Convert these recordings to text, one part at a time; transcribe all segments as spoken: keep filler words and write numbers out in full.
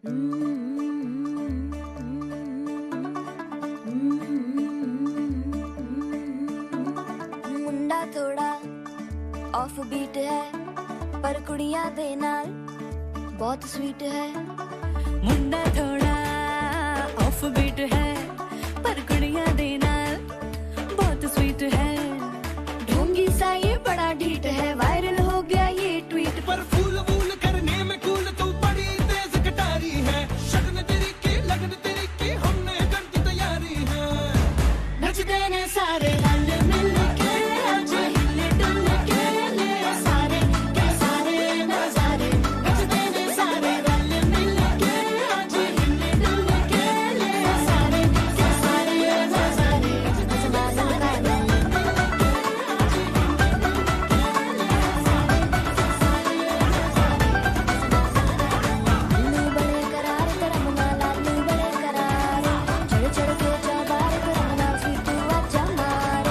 मुंडा थोड़ा off beat है पर कुड़ियां दे नाल बहुत स्वीट है। मुंडा थोड़ा ऑफ बीट है पर कुड़ियां दे नाल बहुत स्वीट है। ढोंगी सा ये बड़ा ढीठ है, वायरल हो गया ये ट्वीट। पर फूल वूल करने में कूल तू बड़ी तेज कटारी है। शगन तेरी की लगन तेरी की हमने कर दी तैयारी है। नचते ने सारे रल मिल के आज हिले डुल के ले सारे के सारे नजारे। नचते ने सारे रल मिल के आज हिले डुल के ले सारे के सारे नजारे। नचना नचना लल्लू बड़े करार करमना लालू बड़े करार चढ़ चढ़ के चबार करमना फिटू आजा मार।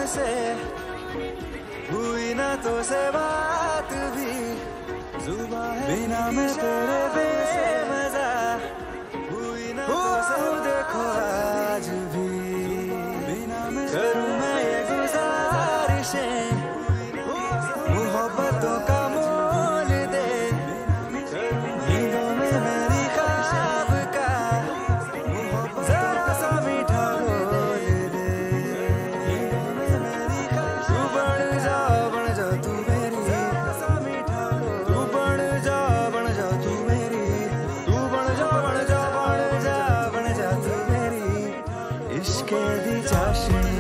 से हुई ना तो से बात भी जुबां है बिना मैं तेरे बेमज़ा हुई ना तो से देखो आज भी बिना मैं करूँ मैं ये गुज़ारिशें मोहब्बतों का मोल दे नींदों में मेरी ख्वाब का जरा सा मीठा बोल दे नींदों में मेरी ख्वाब तू बन जा बन जा तू मेरी तू बन जा बन जा तू मेरी तू बन जा बन जा बन जा बन जा तू मेरी इश्क़ दी चाशनी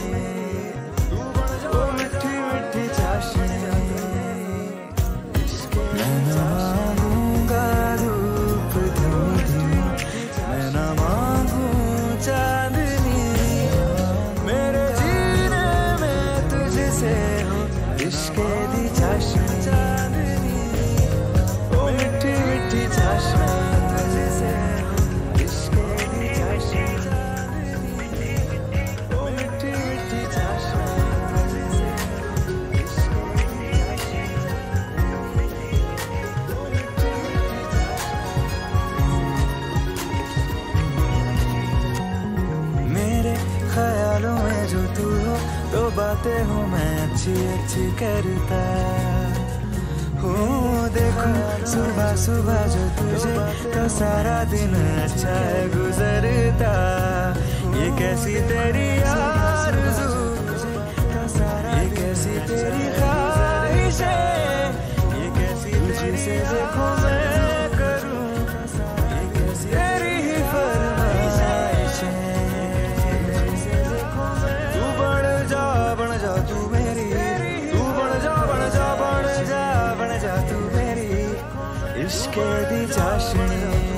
ओ मिठी मिठी चाशनी मैं न मांगूंगा धूप धूप मैं न मांगूं चांदनी मेरे जीने में तुझसे हो इश्क़ दी चाशनी चांदनी ओ मिठी मिठी चाशनी तुझसे हो इश्क़ दी चाशनी चांदनी ओ मिठी मिठी चाशनी तुझसे हो इश्क़ दी मेरे ख्यालों में जो तू हो तो बातें हो मैं अच्छी अच्छी करता हूँ देखो सुबह सुबह जो तुझे तो सारा दिन अच्छा है गुजरता ये कैसी तेरी आरज़ू ये कैसी तेरी ख्वाहिश है ये कैसी तुझसे देखो मैं करूँ ये कैसी तेरी ही फरमाइश है तू बन जा बन जा तू मेरी तू बन जा बन जा बन जा बन जा तू मेरी इश्क़ दी चाशनी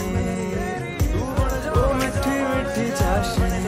ओ मिठी मिठी चाशनी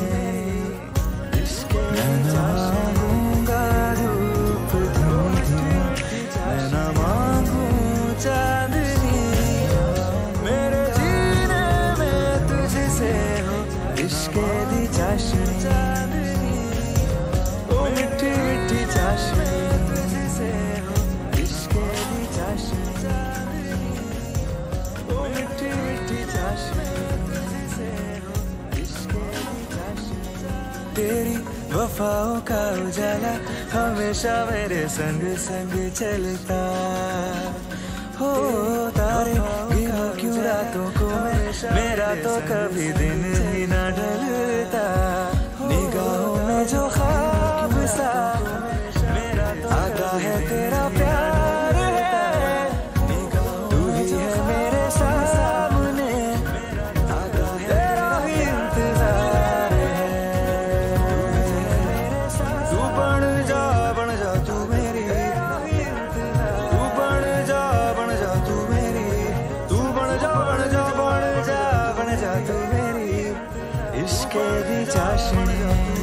मैं न मांगूंगा धूप धूप मैं न मांगूं चांदनी मेरे जीने में तुझसे हो इश्क़ दी चाशनी चांदनी ओ मिठी मिठी चाशनी तुझसे हो इश्क़ दी चाशनी चांदनी ओ मिठी मिठी चाशनी तुझसे हो इश्क़ दी चाशनी तेरी वफाओं का उजाला हमेशा मेरे संग संग चलता हो तारे गिनो क्यों रातों को मैं मेरा तो कभी दिन ही ना ढलता निगाहों में जो ख्वाब सा मेरा आगा है तेरा प्यार है तू ही है मेरे सामने आगा है तेरा ही इंतजार है तू बन जा बन जा तू मेरी तू बन जा बन जा तू मेरी तू बन जा बन जा बन जा बन जा तू मेरी इश्क़ दी चाशनी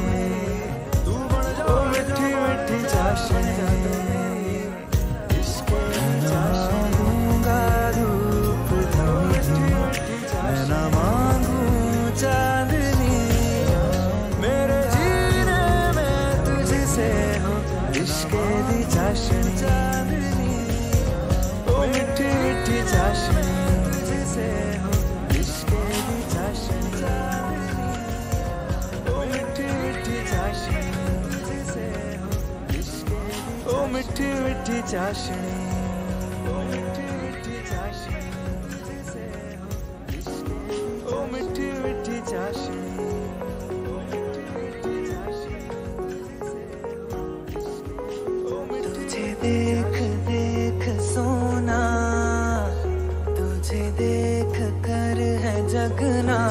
ओ मिठी मिठी चाशनी इश्क़ दी चाशनी मांगूंगा धूप धूप मैं न मांगूं चांदनी मेरे जीने में तुझसे हो इश्क़ दी चाशनी चांदनी ओ मिठी मिठी चाशनी तुझसे हो इश्क़ दी चाशनी चांदनी ओ मिठी मिठी चाशनी तुझसे हो इश्क़ दी ओ मिठी मिठी चाशनी ओ मिठी मिठी चाशनी तुझसे हो इश्क़ ओ मिठी मिठी चाशनी ओ मिठी मिठी चाशनी तुझे देख देख सोना तुझे देख कर है जगना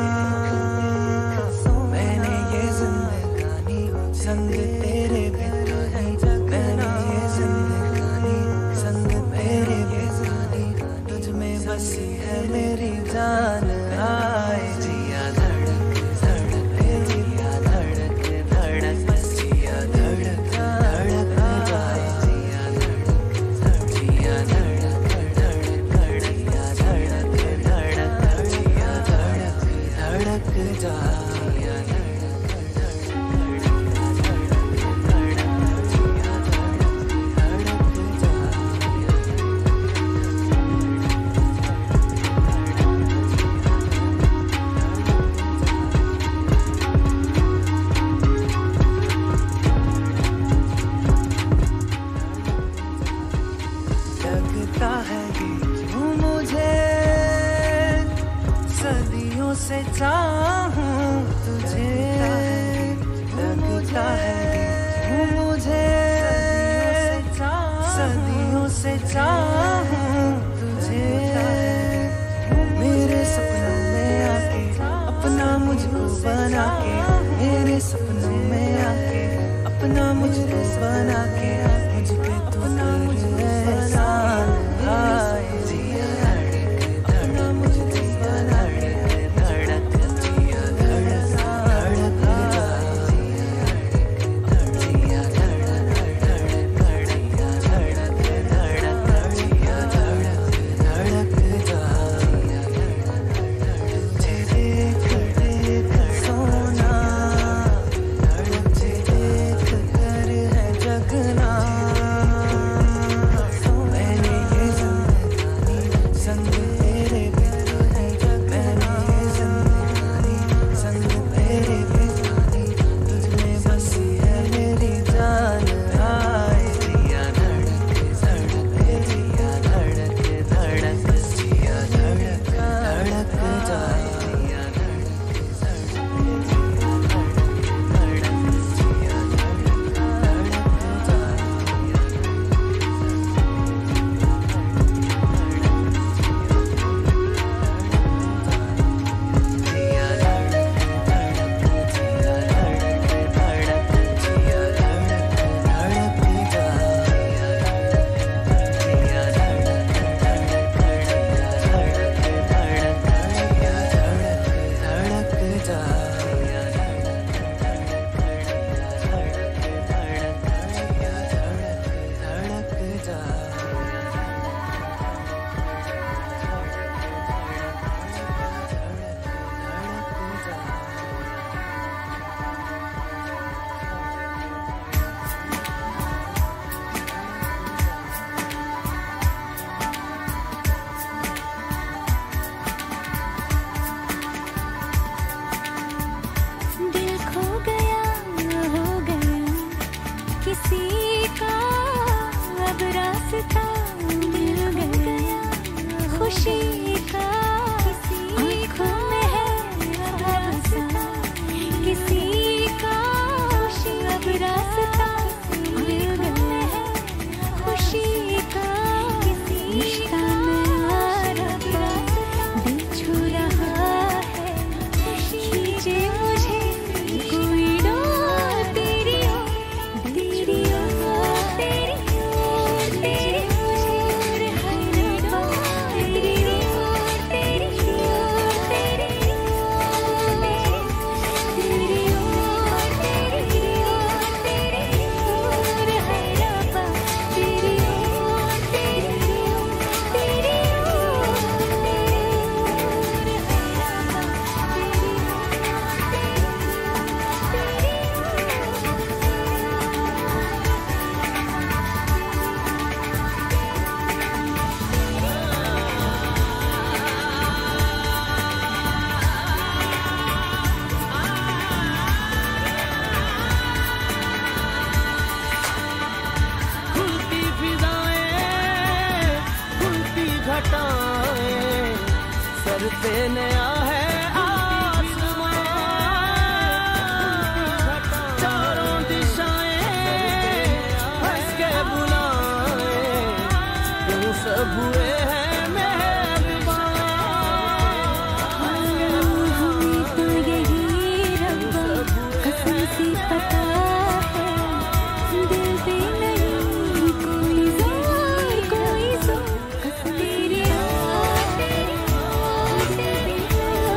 मैंने ये जिंदगानी संग तेरे बिताई मैंने ये जिंदगानी संग तेरे बिताई तुझ में बसी है मेरी जान आए जिया धड़क धड़क जिया धड़क धड़क बस जिया धड़क धड़क जाए जिया धड़क जिया धड़क धड़क धड़क धड़क धड़क जिया धड़क धड़क जाए से चाहूं तुझे, मेरे सपनों में आके अपना मुझको बना के, मेरे सपनों में आके अपना मुझको बना के, मुझ पे तू कर एहसान आए जिया धड़क, अपना मुझको बना के धड़क जिया धड़क धड़क जा जिया धड़क धड़क धड़क धड़क जिया धड़क धड़क जा, तुझे देख देख सोना, तुझे देख कर है जगना, मैंने ये जिंदगानी संग तेरे बिताई, मैंने ये जिंदगानी संग तेरे बिताई, तुझमें बसी है मेरी जान आए जिया धड़क धड़क जिया धड़क धड़क जिया धड़क धड़क जा जिया धड़क धड़क जिया धड़क धड़क जा। दिल खो गया हो गया किसी का अब रास्ता मिल गया, खुशी का आँखों में है रास्ता, किसी का अब रास्ता मिल गया है, खुशी का रिश्ता में आ रहा, दिल छू रहा है, खींचे मुझे कोई डोर तेरी ओर, तेरी ओर, तेरी ओर, तेरी ओर, हर बार तेरी ओर, तेरी ओर, तेरी ओर, तेरी ओर, तेरी ओर, तेरी ओर, हर बार तेरी ओर, तेरी ओर, तेरी खुलती फिजाएं, खुलती घटाएं, सर पे नया है आसमां, चारों दिशाएं हंस के बुलाएं, तुम सब हुए हैं मेहरबान, हमें तो यही रब्बा कसम से पता है, दिल पे नहीं कोई जोर, कोई जोर, कसम तेरी ओर, तेरी ओर, तेरी ओर,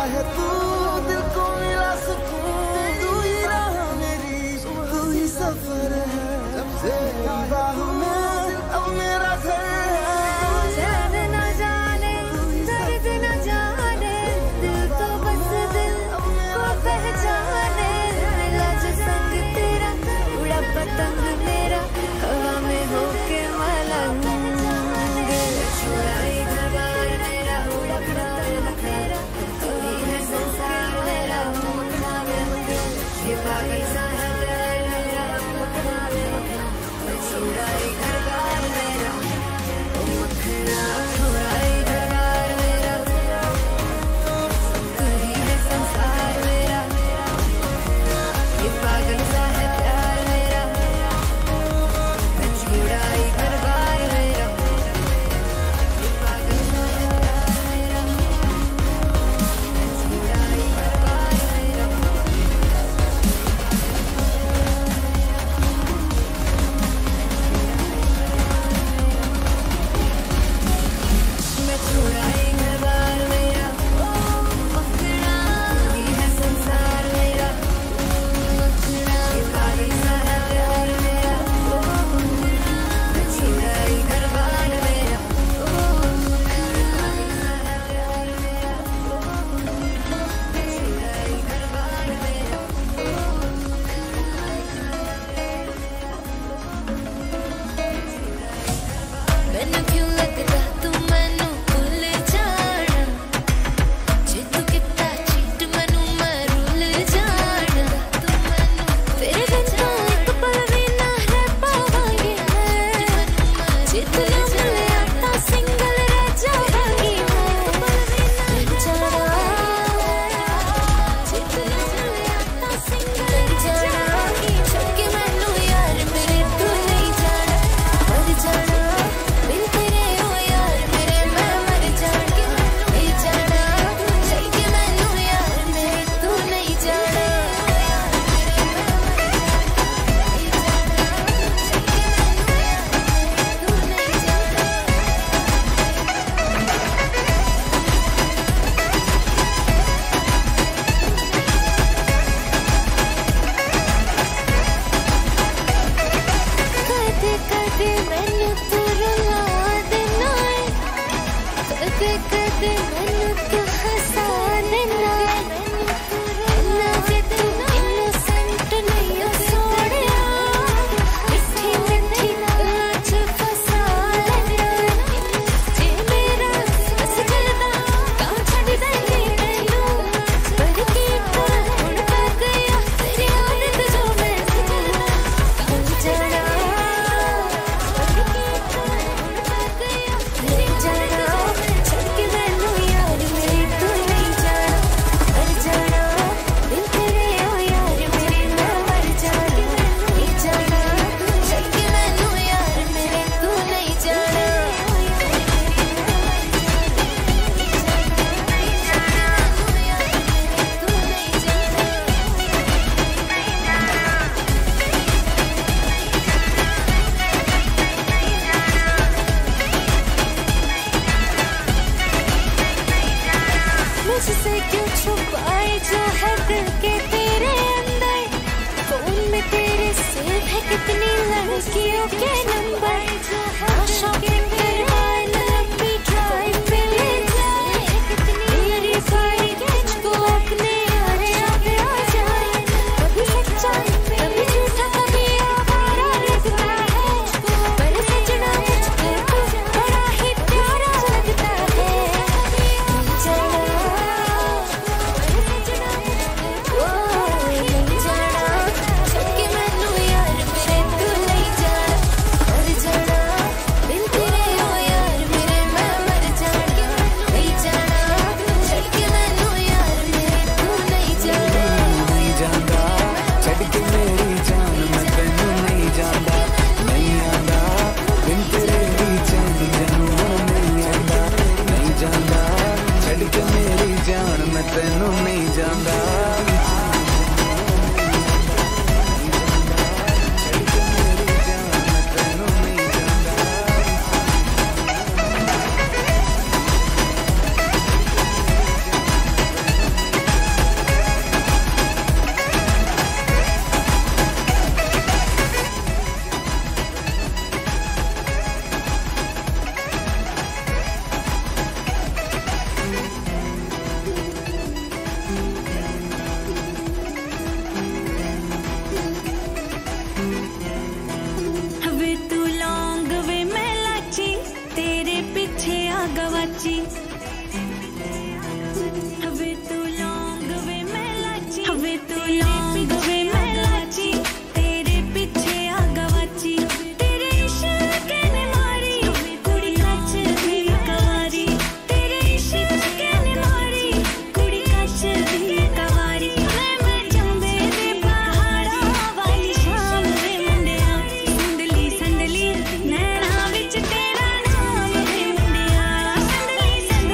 है तू, दिल को मिला सुकून, तू ही राह मेरी, तू ही सफर है, जब से बाहों में अब मेरा घर है। चैन न जाने दर्द न जाने, दिल तो बस दिल को पहचाने। मिला जो संग तेरा, उड़ा पतंग मेरा, हवा में होके मलंग। छुड़ाई घर बार मेरा, उड़ा पतंग मेरा, तू ही है संसार मेरा। मुकना में मुझे ये पागल सा है प्यार मेरा, मुकना में मुझे छुड़ाई घर बार मेरा, मुकना छुड़ाई घर बार मेरा, तू ही है संसार मेरा। ये पागल सा है प्यार मेरा, छुड़ाई घर बार मेरा, ये पागल सा है प्यार मेरा, छुड़ाई घर बार मेरा। मैं छुड़ाई घर बार मेरा, मखना ही है संसार मेरा, मखना ये पागल सा है प्यार मेरा, मैं छुड़ाई घर बार मेरा, पागल सा है प्यार मेरा, छुड़ाई घर बार मेरा। मैनू क्यों लगदा तू मैनू भुल जाना, जे तू किता चीट मैनू मैं रुल जाना। तू मैनू तेरे बिन तो एक पल भी ना रह पावांगी मैं, जे तू ना मिलिया तां सिंगल रह जावांगी मैं। रह जाना, जे तू ना मिलिया तां सिंगल रह जावांगी। छोड़ के मैनू यार मेरे तू नहीं जाना, मर जाना बिन तेरे ओ यार मेरे मैं मर जाना। नहीं जाना, छोड़ के मैनू यार मेरे तू नहीं जाना, नहीं जाना, छोड़ के मैनू यार तू नहीं जाना। कदे कदे मैनू तू रुला देना है, कदे कदे मैनू तू हंसा देना है। इन्ना जे तू इनोसेंट नहीं ओ सोहणिया, मिठी मिठी गल्लां च फसा लेना है। जे मेरा बस करदा तां छड्ड देंदी मैनू, पर कीता हुण पै गया तेरी आदत जो मैं करना। तू जाना, पर कीता हुण पै गया तेरी जाना। छोड़ के मैनू यार मेरे तू नहीं जाना, मर जाना बिन तेरे ओ यार मेरे मैं मर जाना। नहीं जाना, छोड़ के मैनू यार मेरे तू नहीं जाना, तू नहीं जाना। मुझसे क्यों छुपाए जो है दिल के तेरे अंदर, फोन में तेरे सेव है कितनी लड़कियों के नंबर। शॉपिंग करवाए लंबी ड्राइव पे ले जाए, मेरी सारी कैच को अपने आरे आगे आ जाए। कभी सच्चा कभी झूठा कभी आवारा लगता है, पर सजना मुझको तू बड़ा ही प्यारा लगता है। नहीं जाना, पर सजना मुझको नहीं जाना, छोड़ के मैनू यार मेरे तू नहीं जाना। लाची हवे तू लौंग वे मैं लाची हवे तू लौंग वे मैं लाची तेरे पीछे आ गवाची तेरे इश्क ने मारी कुड़ी कच दी कवारी तेरे इश्क ने मारी कुड़ी कच दी कवारी मैं मैं जंबे दे पहाड़ा वाली शाम वे मुंडिया संदली संदली नैना विच तेरा नाम वे मुंडिया संदली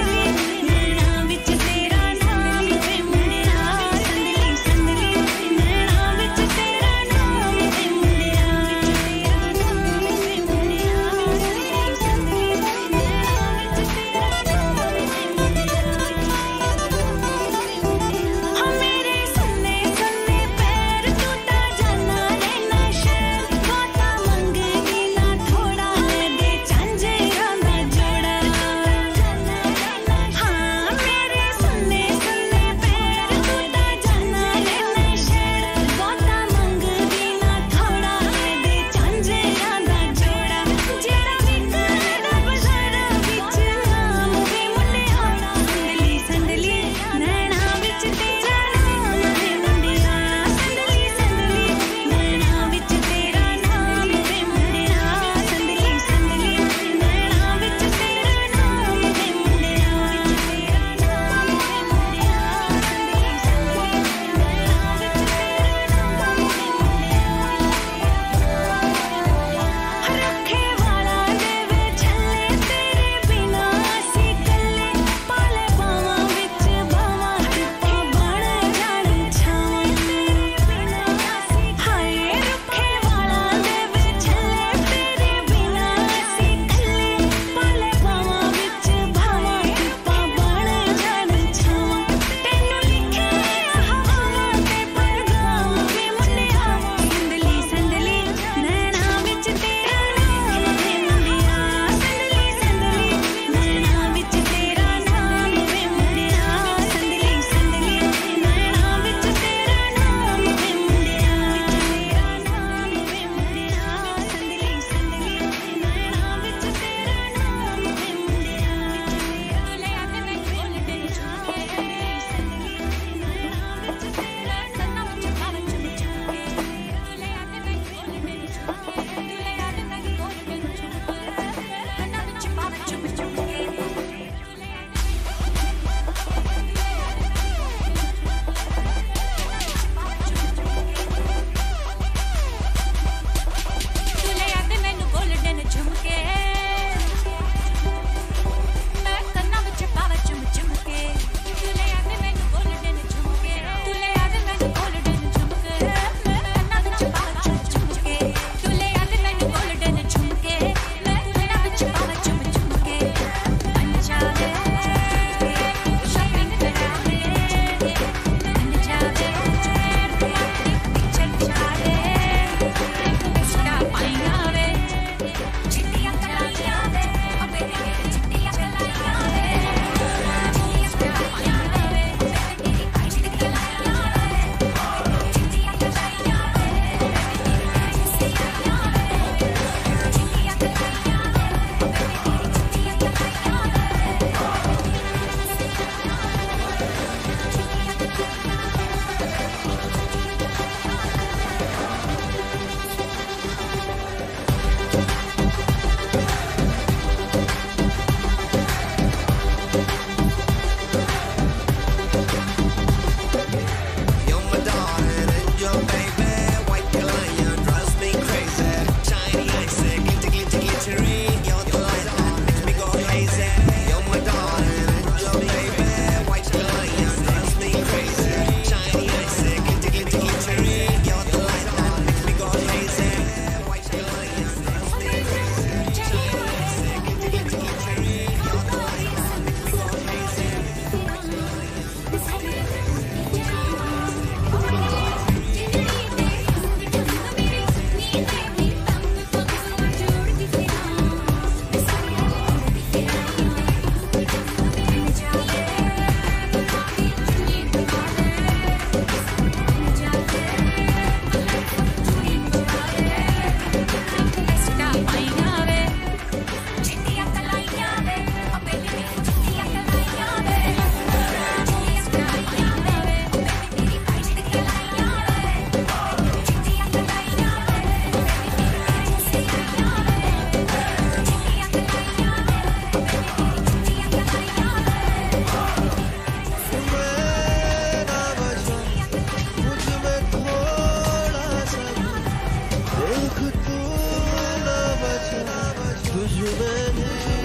तुझ में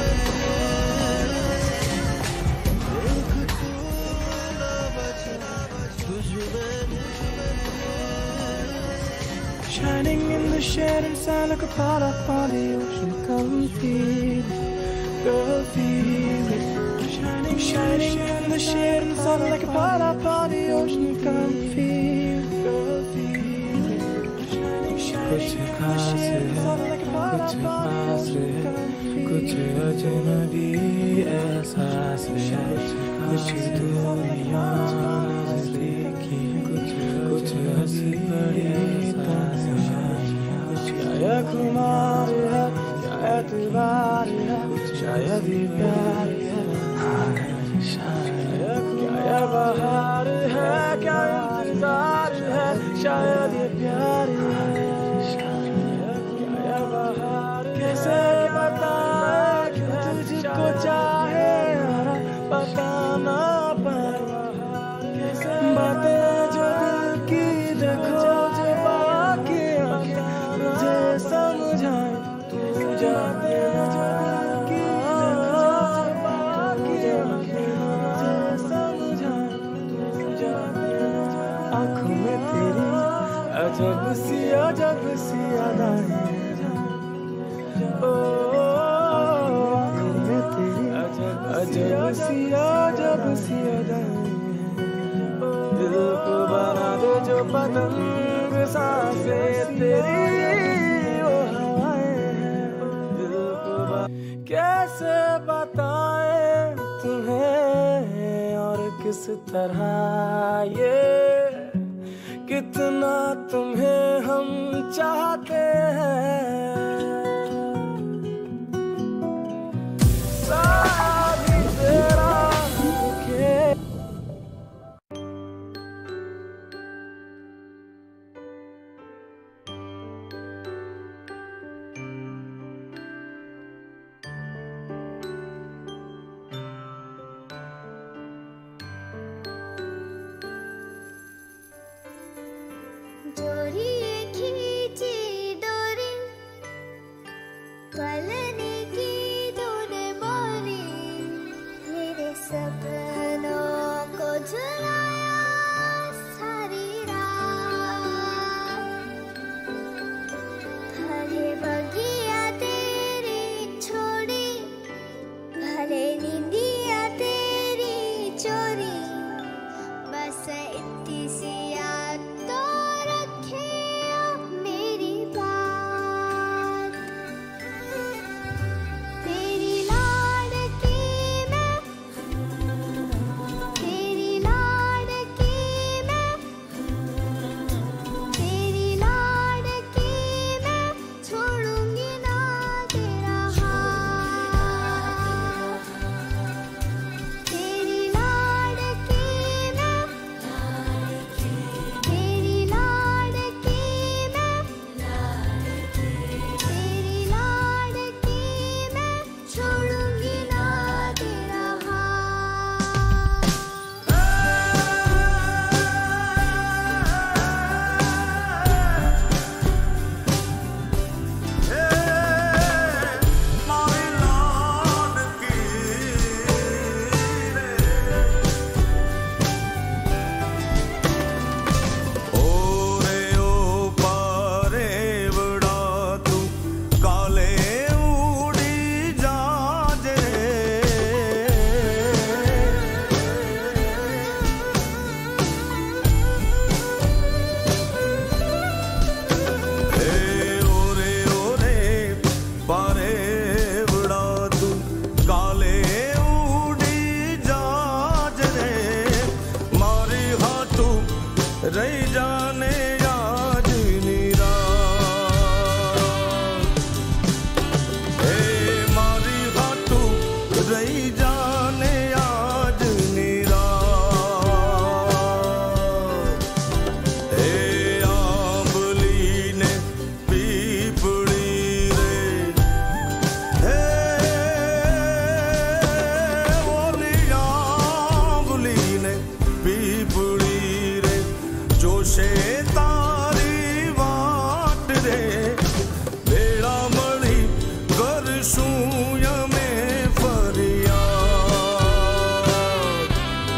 Shining in the shade and sound like a pot up on the ocean. Come feel it, girl, feel it. Shining, shining in the shade and sound like a pot up on the ocean. Come feel it, girl, feel it. Shining, shining in the shade and sound like a pot up on the ocean. Come feel it. कुछ अजनबी एहसास है, कुछ दुनिया नज़दीकी, कुछ कुछ हंसी बड़ी एहसास है, क्या खुमार है, क्या एतबार है, शायद ये प्यार है, शायद क्या बहार है, क्या इंतजार है, शायद ये प्यार है, क्या बहार है, कैसे बताएं कि तुझको चाहे बताना पर बातें जो दिल की देखो जो बाकी मुझे समझाए तू जाते जो दिल की देखो बाकी मुझे समझाए तू जाते आँखों में तेरी अजब सी अजब सी अदाएं ओ आँखों में तेरी अजब सी अजब सी अदाएं दिल को बना दे जो पतंग सांसें तेरी वो हवाएं हैं दिल को कैसे बताएं तुम्हें और किस तरह ये कितना तुम्हें हम चाहते हैं सारी तेरा दिखे डोरी खींची डोरी पलने की तूने मोरी मेरे सपनों को झुलाया सारी रात भले बगिया तेरी छोड़ी भले नींदिया तेरी चोरी बस इतनी सी याद तो मेरी बात तेरी लाडकी मैं यमे फरियाद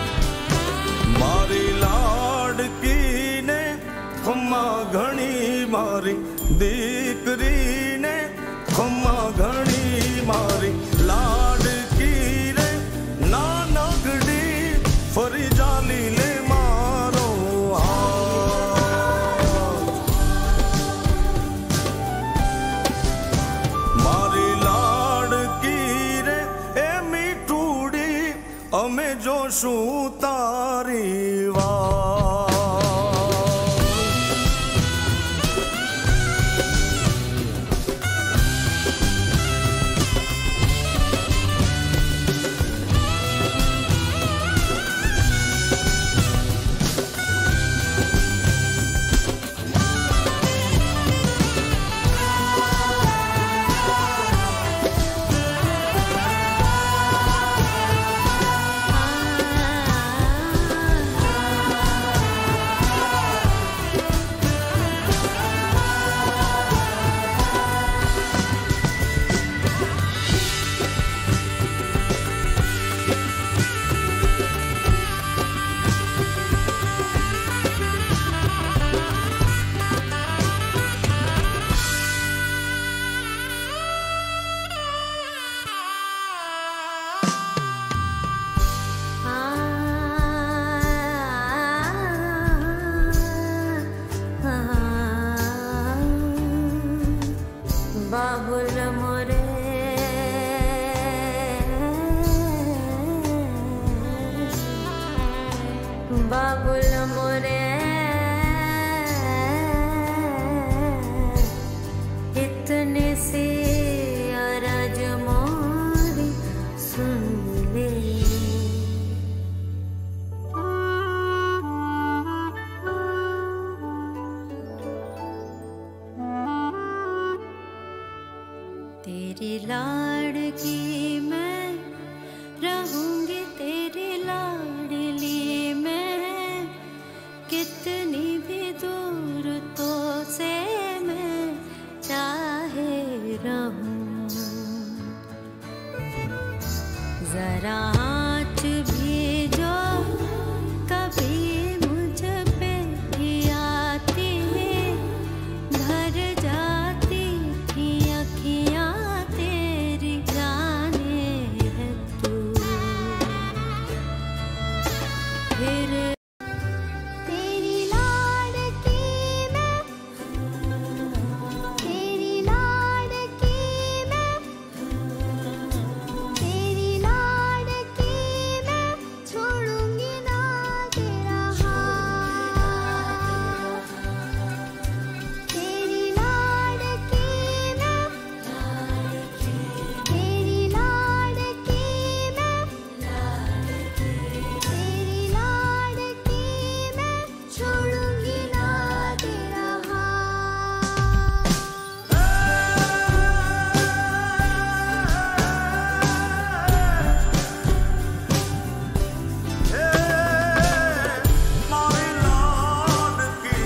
मारी लाडकी ने खम्मा घणी मारी दीकरी ने खम्मा घणी मारी लाडकी रे नानकड़ी फरी जाली ले मारो हाथ मारी लाडकी रे ए मीठूड़ी अमे जोशू तारी वात बाबुल मोरे बाबुल मोरे इतने से अरज मोरी सुन ले तेरी लाड़की मैं रहूंगी तेरी लाडली मैं कितनी भी दूर तो से मैं चाहे रहूं जरा आँच भी जो कभी मुझ पे ही आती भर जाती थी अखियाँ तेरी जाने है तू फिर तेरी लाडकी मैं तेरी लाडकी मैं तेरी लाडकी मैं छोड़ूंगी ना तेरा हाथ तेरी लाडकी मैं तेरी लाडकी मैं तेरी लाडकी मैं छोड़ूंगी ना तेरा हाथ मारी लाडकी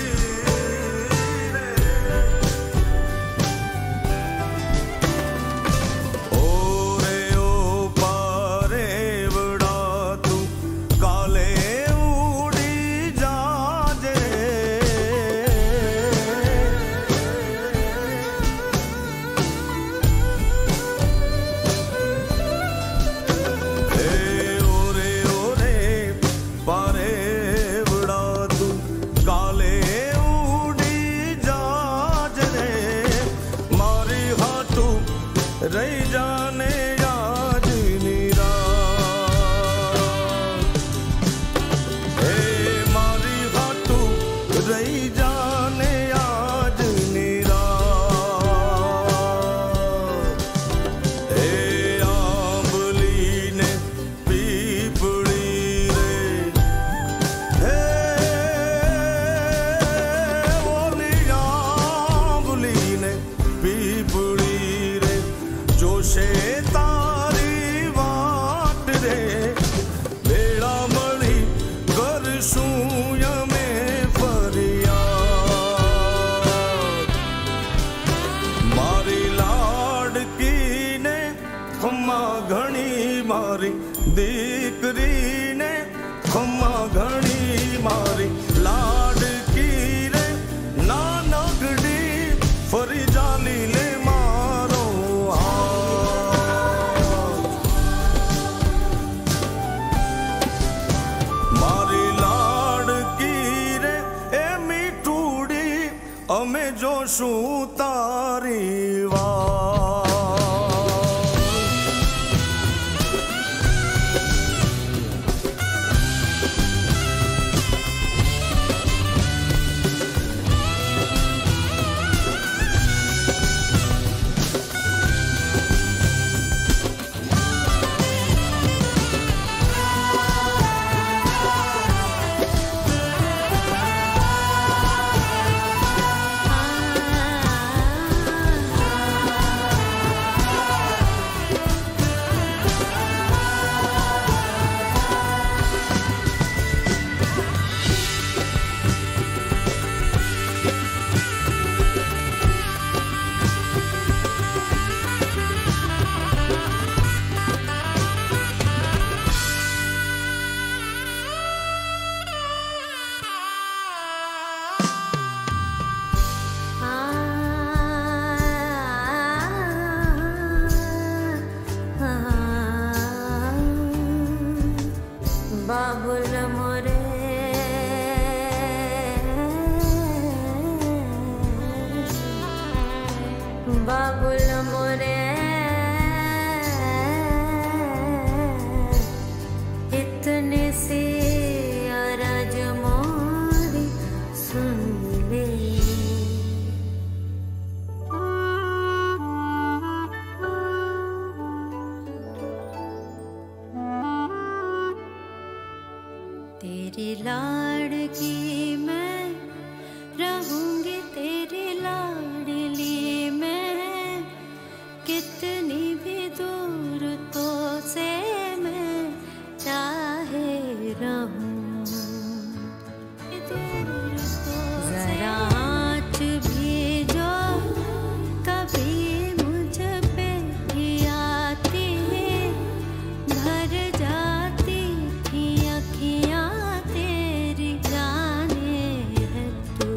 ओरे ओ पारे बड़ा तू काले उड़ी जाजे ए ओरे ओरे पारे बड़ा तू काले उड़ी जाजे मारी हाथू रही जाने आज नीरा ए मारी हाथू रही जाने आज नीरा ए आंबली ने पीपड़ी रे हे ओली आंबली ने पीपड़ी रे जोशे खम्मा घणी मारी दीकरी ने खम्मा घणी मारी लाडकी रे नानकड़ी फरी जाली ले मारो मारी लाडकी रे ए मीठूड़ी अमे जोशू तारी वाह बाबुल मोरे बाबुल मोरे इतने से अरज मोरी सुन ले तेरी लाड़की मैं रहूंगी तेरी लाडली मैं कितनी भी दूर तो से मैं चाहे रहूं दूर तो जरा आँच भी जो कभी मुझ पे ही आती भर जाती थी अखियाँ तेरी जाने है तू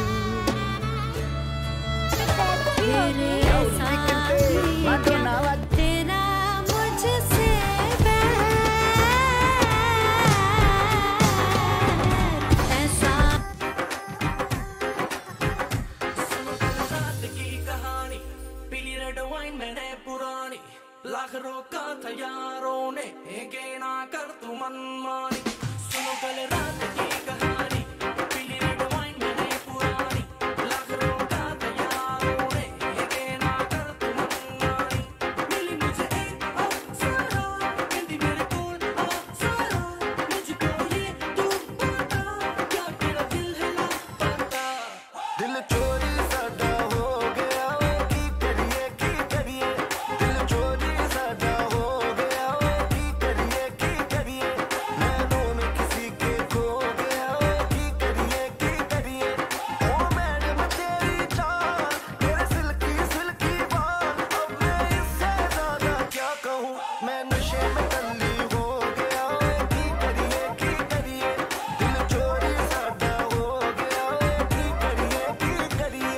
फिर ऐसा भी क्या तेरा मुझसे बैर ऐसा रात की कहानी पीली रेड वाइन मैंने पुरानी लाख रोका था यारों ने के ना कर तू मनमानी सुनो कल रात की कहानी पीली रेड वाइन मैंने पुरानी लाख रोका था यारों ने के ना कर तू मनमानी मिली मुझे एक अप्सरा कहती मेरे कोल अप्सरा मुझको ये तू बता क्या तेरा दिल है लापता दिल चोरी साडा हो गया वे की करिए की करिए दिल चोरी साडा हो गया वे की करिए की करिए मैं दोनों किसी के खो गया वे की करिए की करिए ओ मैडम तेरी चाल तेरे सिल्की सिल्की बाल अब मैं इससे ज्यादा क्या कहूँ मैं नशे में टल्ली हो गया वे की करिए की करिए दिल चोरी साडा हो गया वे की करिए की करिए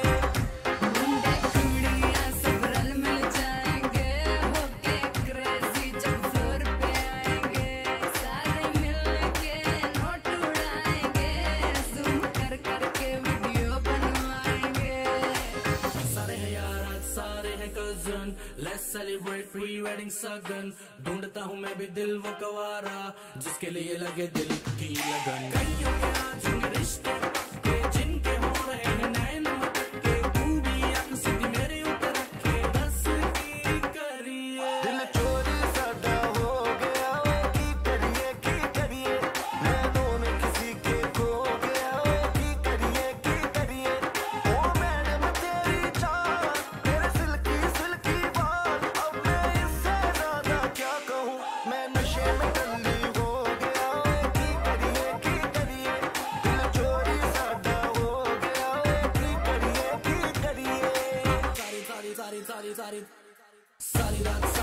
गुंडे कुड़ियाँ सब रल मिल जाएंगे होके क्रेजी जब फ्लोर पे आएंगे सारे मिलके नोट उड़ाएंगे जूम कर कर के वीडियो बनवाएंगे सारे हैं यार आज सारे हैं cousin let's celebrate pre wedding सगन ढूंढता हूँ मैं भी दिल वो कवारा जिसके लिए लगे दिल की लगन कईयों के आज होंगे रिश्ते के जिनके हो रहे हैं नैन के खूबी अक सीधी मेरे ऊपर रखे दस की करिए दिल चोरी साडा हो गया वे की करिए की करिए मैं दोनों किसी के खो गया वे की करिए की करिए ओ मैडम तेरी चाल तेरे सिल्की सिल्की बाल अब मैं इससे ज्यादा क्या कहूँ मैं नशे में टल्ली हो गया वे की करिए की करिए दिल चोरी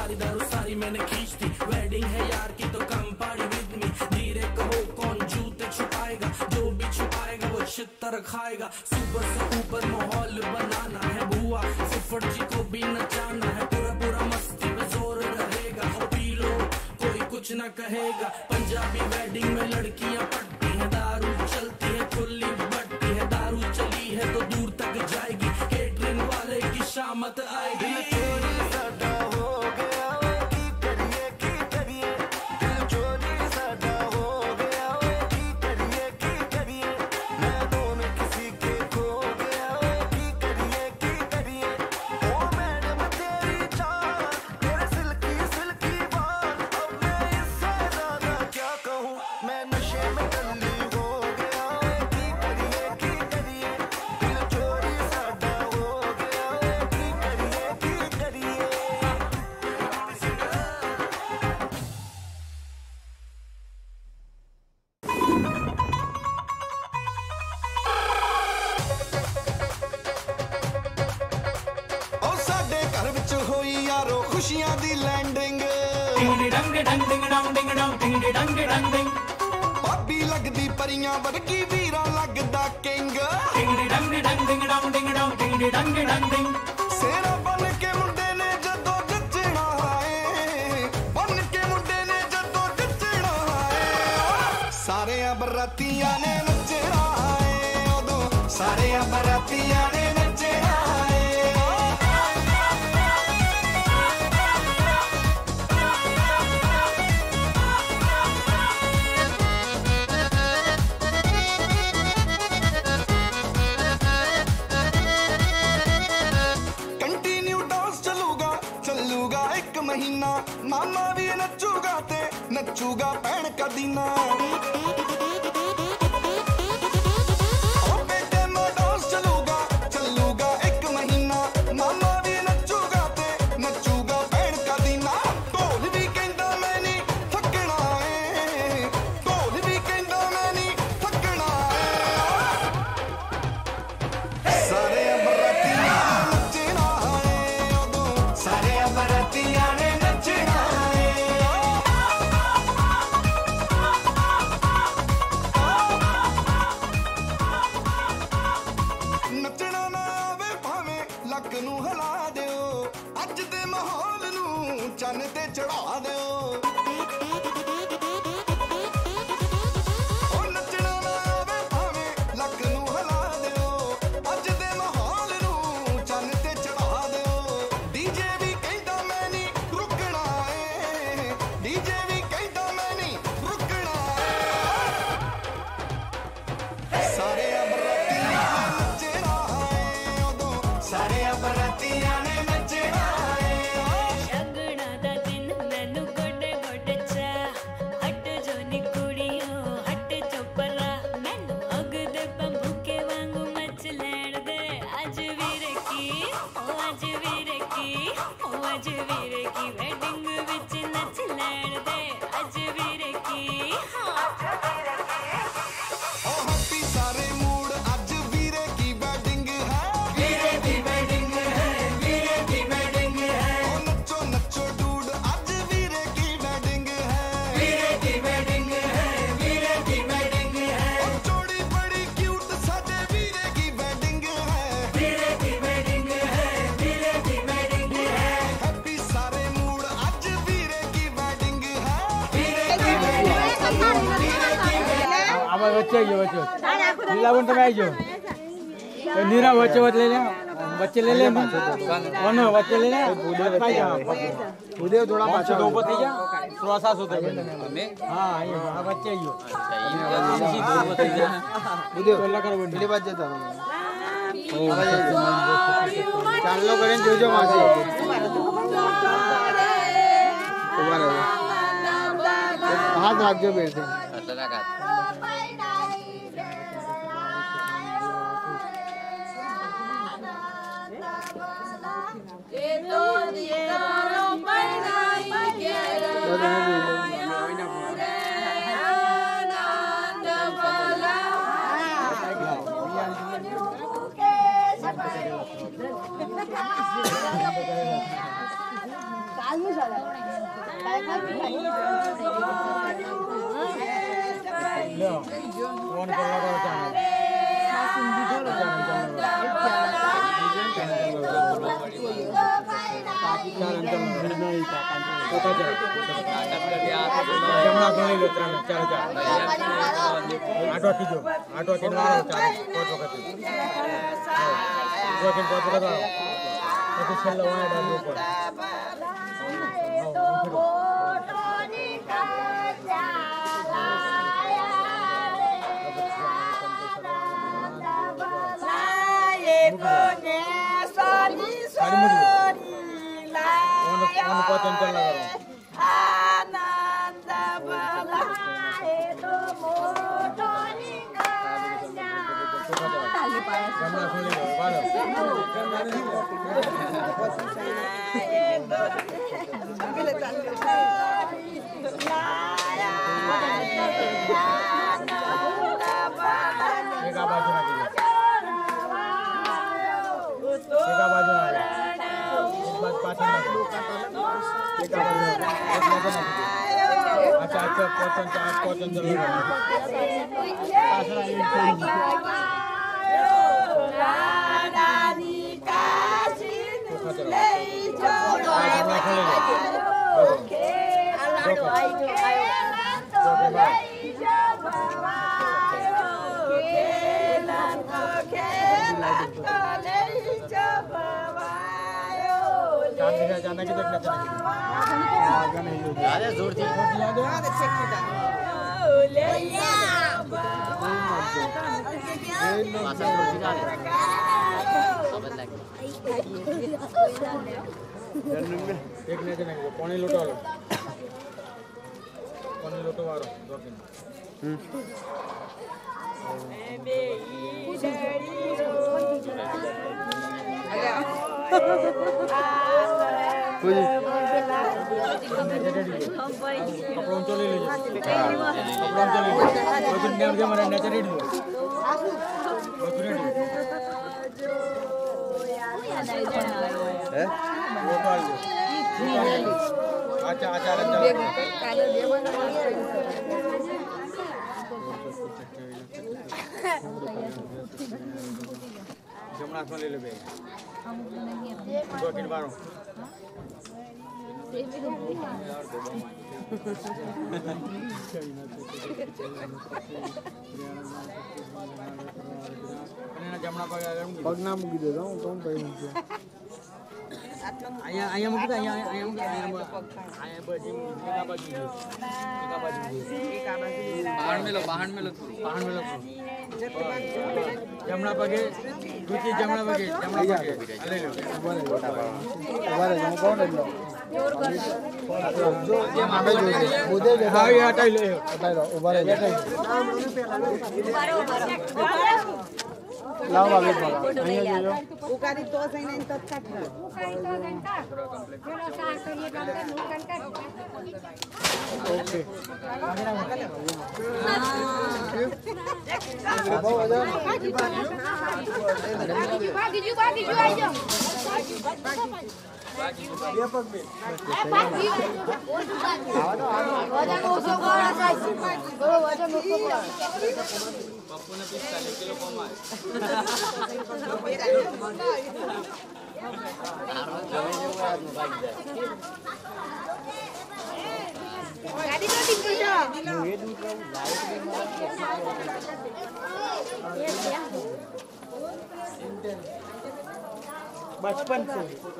सारी दारू सारी मैंने खींच दी। वेडिंग है यार की तो कम पार्टी विद मी। धीरे कहो कौन जूते छुपाएगा, जो भी छुपाएगा वो छितर खाएगा। सुपर से ऊपर माहौल बनाना है बुआ, फुफड़ जी को भी नचाना है। पूरा पूरा मस्ती में जोर रहेगा, और पी लो कोई कुछ ना कहेगा। पंजाबी वेडिंग में लड़कियां पटती है, दारू चलती है खुली बट्टी है। दारू चली है तो दूर तक जाएगी, केटरिंग वाले की शामत आएगी। खुशियां दी लैंडिंग भाभी लगदी परियां वर्गी वीरा लगदा किंग। सेरा बन के मुंडे ने जदों जचना है, बन के मुंडे ने जदों जचना है। सारे बरातियां ने नचना है, उदों सारे बरातियां ने नचना है। महीना मामा भी नचूगा ते नचूगा भैन का दीना। ओ बेटे में डांस चलूगा चलूगा एक महीना, मामा भी नचूगा ते नचूगा भैन का दीना। ढोल भी कहंदा मैं नहीं थकना है, ढोल भी कहंदा मैं नहीं थकना है। सारे बरातियां नचना है, उदों सारे बरातियां चन ते चढ़ा दो। नचना ना आवे भावे लक नू हिला दो, अज दे माहौल नू चन ते चढ़ा दो। डीजे भी कहंदा मैं नहीं रुकना है, डीजे भी कहंदा मैं नहीं रुकना है। सारे बरातियां नचना है, उदों सारे बरातियां ने नचना है। अज वीरे की वेडिंग विच नच लैण दे, अज वीरे की हैप्पी सारे मूड अज वीरे की वेडिंग है, वीरे की वेडिंग है, वीरे की वेडिंग है। ओ नचो नचो डूड अज वीरे की वेडिंग है, वीरे की वेडिंग है, वीरे की वेडिंग है। ओ जोड़ी बड़ी क्यूट साडे वीरे की वेडिंग है, वीरे की वेडिंग है, वीरे की वेडिंग है। हैप्पी सारे मूड अज वीरे की वेडिंग है, वीरे की वेडिंग है, वीरे की वेडिंग। आवाज बच्चे आइयो बच्चे लीला बन तब आइयो नीरा बच्चे बच्चे ले ले बच्चे ले ले वन बच्चे ले ले उदय थोड़ा पाछे दो पति जा थोड़ा सा सोते हां आइयो बच्चे आइयो अच्छा ये दो पति जा उदय पहला कर लीला बच्चे था चार लोग करें जो जो मासी हाथ रख जो बैठे लो फोन कर लगा चैनल जमना कोणी लोत्रा चार चार आठवा कीजो आठवा के मारो चार पांच वक्त दो के पांच वक्त तो चल वहां डाल दो पर आनंद बलाए तो मोटोनी गाजा जमना खोले बालो एक बाजू ना एक बाजू ना एक बात पाछन ना एक बाजू अच्छा अच्छा पचन चार पचन चल पाछन रानी काशी ले जो ओके अल्लाह तो ले जो भवायो खेला तो खेला तो ले जो भवायो चार दिखा जाना की देखना चाहिए अरे जोर से ले एक नहीं देना पानी लुटा लो पानी लुटो मारो दो दिन कपड़ों चले ले कपड़ों चले दो दिन नेम के मारे नेचर रेडी दो रेडी हैं फोटो आ गया अच्छा अच्छा अच्छा जमना को ले ले बे दो दिन बारो जमना पगना मुकी दे दो तुम पे ayam ayam kita ayam ayam ayam ayam baju kita baju kita baju bahan में लो बाहन में लो बाहन में लो जमना पगे दूसरी जमना पगे जमना पगे ले लो बारे जम कौन ले लो ये मामे जो मुझे हाँ ये हटा ले हटा लो उबारे हटा लाओ बाबू बाबा आइए ले लो उकारी तो सही नहीं तो कट रहा उकारी तो घंटा चलो का करिए काम कर मुंह कर कर ओके भागी जो भागी जो आई जाओ ये पग में भागी वजन उसको बड़ा साइज बड़ो वजन उसको बड़ा पप्पू ने पिस्तालीस किलो कम है गाड़ी तो ठीक है बचपन से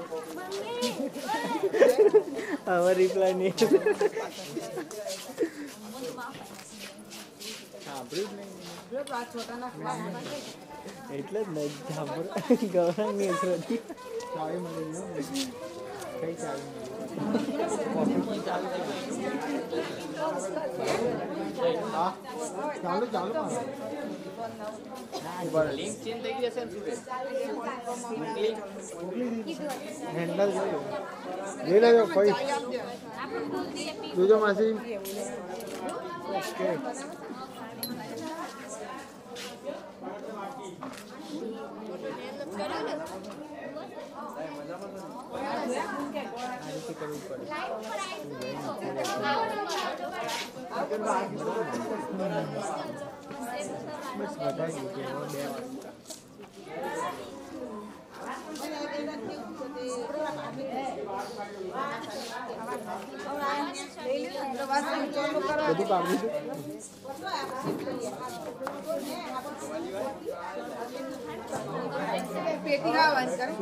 और रिप्लाई नहीं એટલે જ ને ઝાપર ગૌરંગની હતી ચાવી મળી ગયો કઈ ચાવી હા ચાલુ ચાલુ लिंक चेंज થઈ ગઈ છે હેન્ડલ જોયો લઈ લેજો કોઈ જોજો માસી ઓકે કર્યું ને બધી પાવડી છે પેટી ખાવાની કરે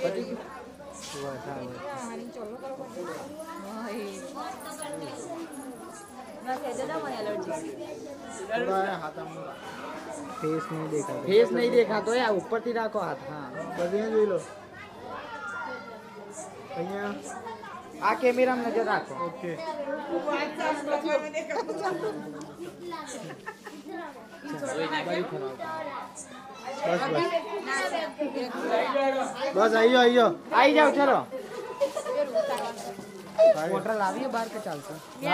फेस नहीं देखा फेस नहीं देखा तो यार ऊपर થી રાખો હાથ હા बस यहाँ જોઈ લો અહીંયા આ કેમેરામાં નજર રાખો ઓકે બસ બસ બસ આઈયો આઈયો આવી જાવ ચલો મોટર લાવીએ બહાર કે ચાલશે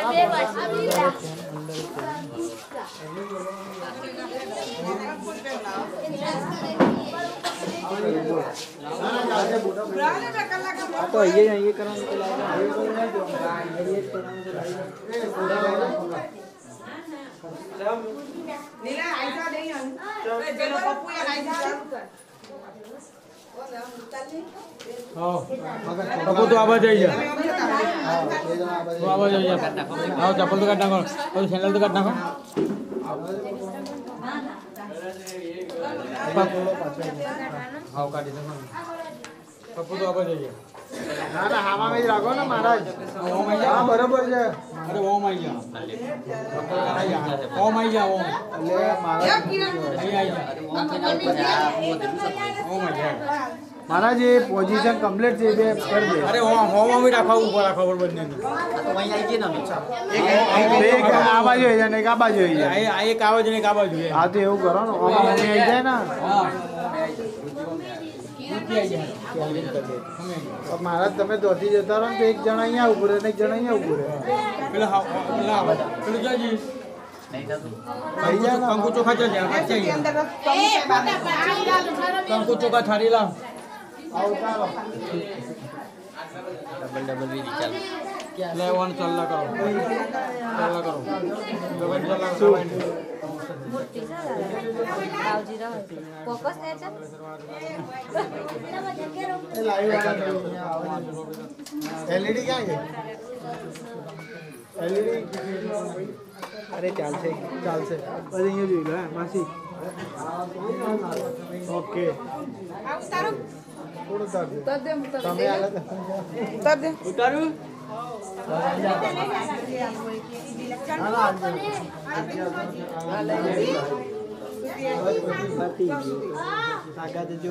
तो ये ये करવાનું તો નીલા આઈસા દઈ આન પેલો પપ્પુ યાર આઈસા હા પપ્પુ તો આવા જઈ જા તો આવા જઈ જા આવો ચપ્પલ તો કાઢ નાખો પછી સેન્ડલ તો કાઢ નાખો આવો કાઢી દો પપ્પુ તો આવા જઈ જા ના ના હામાં મેં જ રાખો ને મહારાજ હા બરોબર છે અરે ઓમ આવી જા ઓમ આવી જા ઓમ એટલે મહારાજ અહીં આવી જા ઓમ આવી જા મહારાજ એ પોઝિશન કમ્પ્લીટ છે બે કરી દે અરે ઓમ હોમ ઓમ રાખો ઉપર રાખો બરોબર ને એક આ બાજુ આવી જાય ને એક આ બાજુ આવી જાય આ એક આવાજ ને એક આ બાજુ હા તો એવું કરો ને આમાં મમ્મી આવી જાય ને હા આવી જાય તો મહારાજ તમે દોથી જતા રહો ને તો એક જણા અહીંયા ઉભું રહે ને એક જણા અહીંયા ઉભું રહે પેલા હા પેલા પેલું જાજી થઈ જાય ને કંકુ ચોખા છે અંદર કંકુ ચોખા થાળી લાવ આવો ચાલો ડબલ ડબલ વીડી ચાલો લે વન ચલ્લા કરો ચલ્લા કરો ડબલ ચલ્લા કરો એ લાઈવ વાળા એલઈડી ક્યાં છે એલઈડી અરે ચાલશે ચાલશે પછી અહીંયા જોઈ લો હે માસી ઓકે ઉતારો થોડું તાર દે તર દે તમે આલે તો તર દે ઉતારું તાકાત જો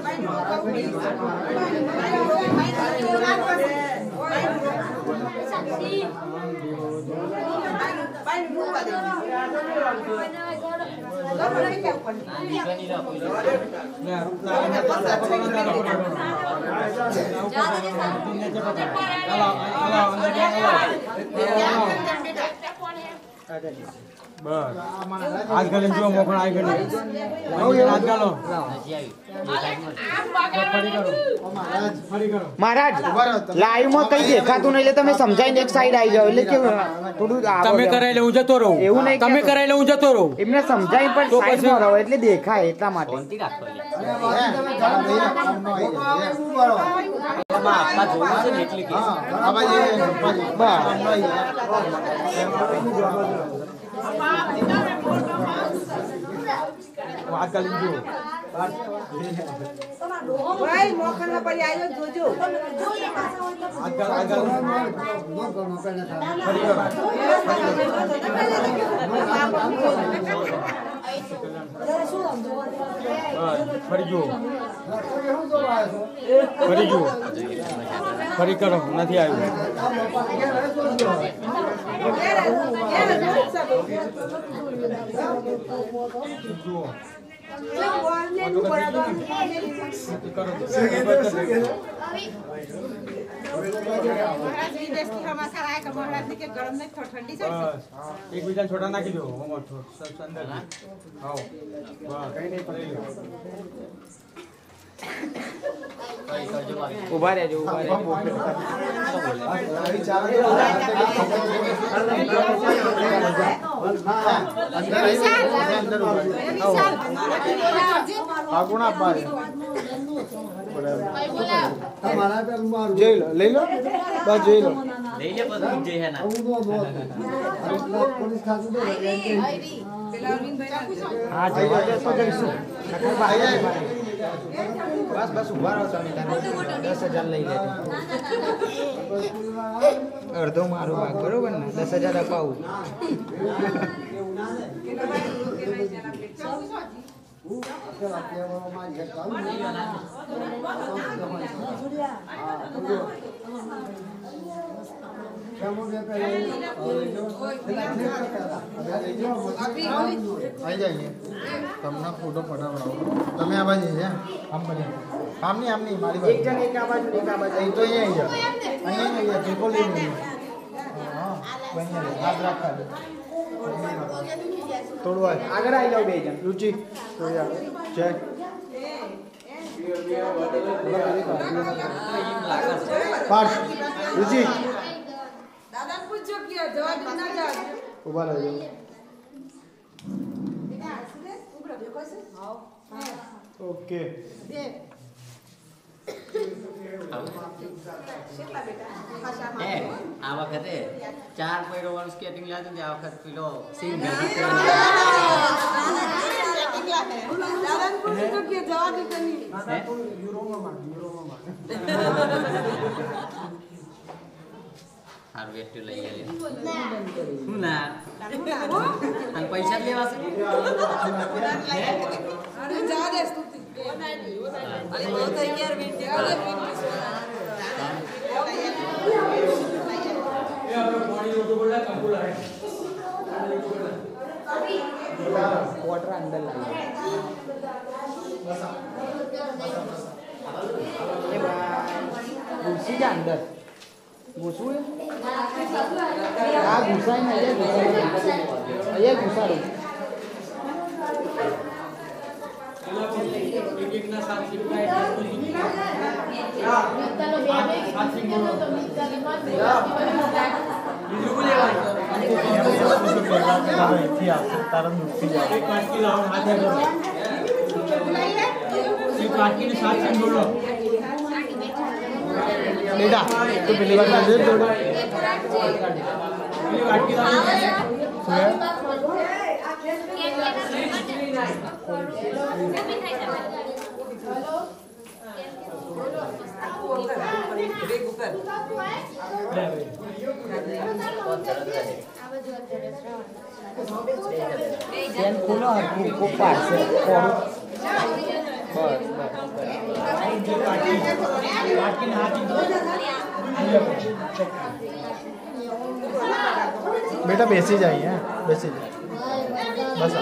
બસ આજ ગલે જો મોકળ આઈ ગલે આજ ગાલો ફરી કરો મહારાજ ફરી કરો મહારાજ લાઈવ માં કઈ દેખાતું નહીં એટલે તમે સમજાઈને એક સાઈડ આવી જાવ એટલે કેવું થોડું આ તમે કરાયેલે હું જતો રહું એવું નહીં તમે કહેતો. કરાયેલે હું જતો રહું એમને સમજાઈ પણ સાઈડ માં રહો એટલે દેખાય એટલા માટે આજ ગાલી જો ભાઈ મોખન ના પડી આવ્યો જોજો આજ ગાલ આજ ગાલ ફરી કરો બસ ફરી જો ફરી જો ફરી કરો નથી આવ્યું જુઓ એક બીજા છોટા નાખી દો અંદર ઉભા રહેજો ઉભા રહેજો જઈ લો લઈ લો બસ જઈ લો લઈ લે બધું જે હે ના હા જવા દે તો જઈશું બસ બસ ઉભા રહો તમે દસ હજાર લઈ લેજો અડધો મારો ભાગ બરોબર ને દસ હજાર અપાવું આવી જાય તમને ફોટો પડાવડાવો તમે આ બાજુ છે આમ બની આમ નહીં આમ નહીં મારી બાજુ એક જણ એક આ બાજુ એક આ બાજુ અહીં તો અહીંયા આવી જાઓ અહીંયા આવી જાઓ ત્રિકોલ લઈને હા બની હાથ રાખવા દે થોડું આગળ આવી જાઓ બે જણ રુચિ થોડી આગળ જય પાઠ રુચિ દાદા પૂછજો કે જવાબ ના જાવ ઉભા રહેજો ઓકે એ આ વખતે ચાર પૈડો વાળું સ્કેટિંગ લાગ્યું છે આ વખત પેલો સિંગ દાદા પૂછજો કે જવાબ નહીં હારું વેટ લઈ આલે હું ના અને પૈસા જ લેવા છે અરે જા દે સ્તુતિ અરે બહુ તૈયાર વેટ જવા દે क्वार्टर अंदर लाइए घुसी जा अंदर घुसू हाँ घुसा ही नहीं ये घुसा रही बेटा तो पहली बार मैं दे दो पेन खोलो और को पास से और बस बेटा बेसी जाइए बेसी जाइए बस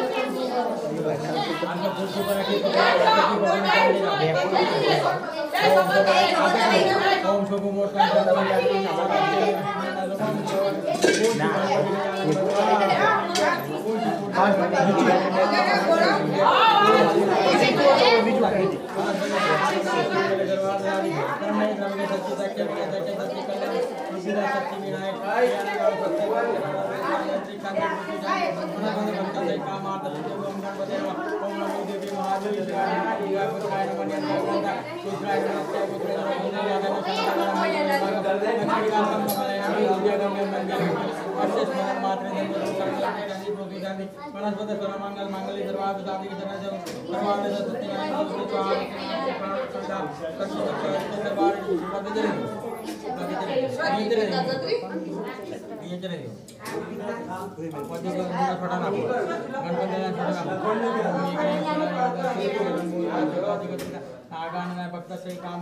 भक्त से काम